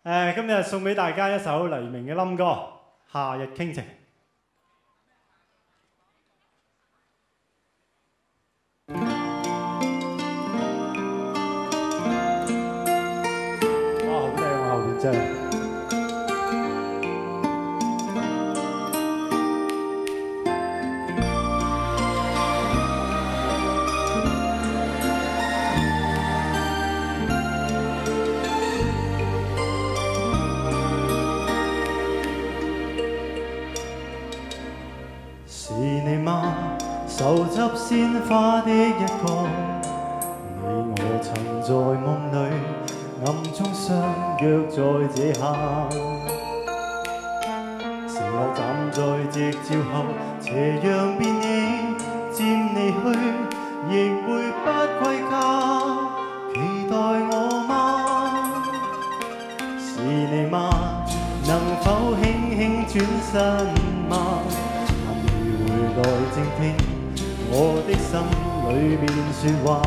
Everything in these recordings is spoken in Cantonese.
今日送俾大家一首黎明嘅冧歌《夏日傾情》。哇，好靚啊！後邊真係。 是你嗎？手執鮮花的一個，你我曾在夢裏暗中相約在這刻，承諾站在夕照後，斜陽便已漸離去，亦會不歸家，期待我嗎？是你嗎？能否輕輕轉身嗎？ 來靜聽我的心裏面說話，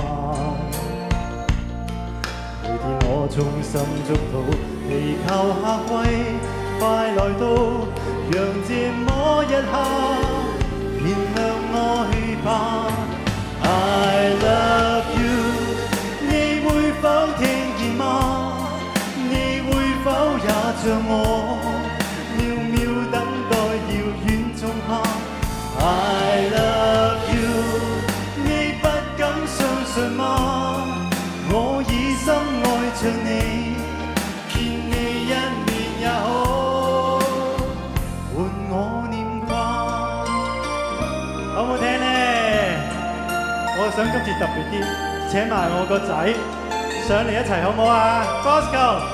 每天我衷心祝禱，祈求夏季快來到，讓這麼一刻原諒我去吧。I love you， 你會否聽見嗎？你會否也像我，渺渺等待遙遠仲夏。 I love you， 你不敢相信嗎？我已深愛着你，見你一面也好，伴我念掛。好唔好聽呢？我想今次特別啲，請埋我個仔上嚟一齊好唔好啊 ？Bosco，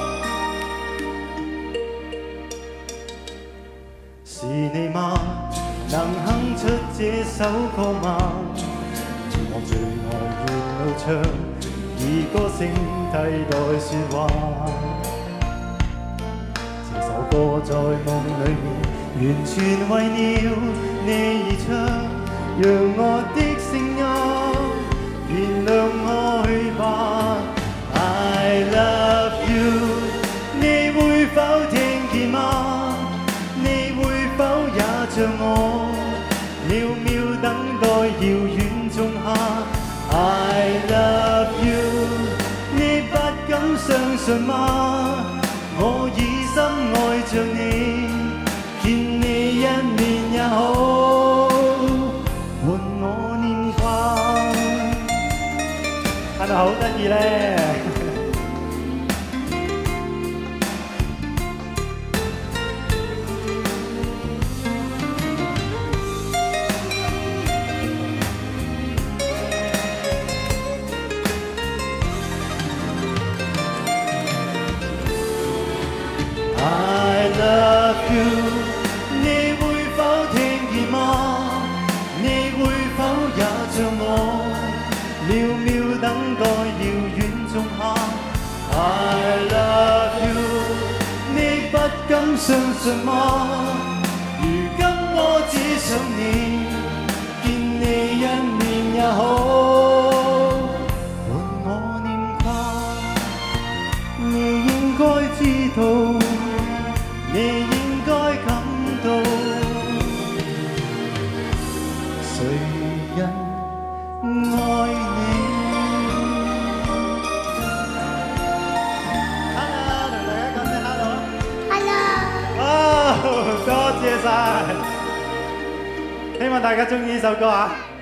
是你嗎？ 能哼出這首歌嗎？我最愛沿路唱，以歌聲替代説話。這首歌在夢裏面，完全為了你而唱，讓我的聲音原諒我去吧。I love you， 你會否聽見嗎？你會否也像我？ 渺渺等待遙遠仲夏 ，I love you， 你不敢相信嗎？我已深愛着你，見你一面也好，伴我念掛。係咪好得意咧？I love you， 你會否聽見嗎？你會否也像我，渺渺等待遙遠仲夏。I love you， 你不敢相信嗎？如今我只想你，見你一面也好，伴我念掛。你應該知道。 你應該感到，誰人愛你 ？Hello， 同大家講聲 hello。Hello。多謝晒，希望大家中意呢首歌啊！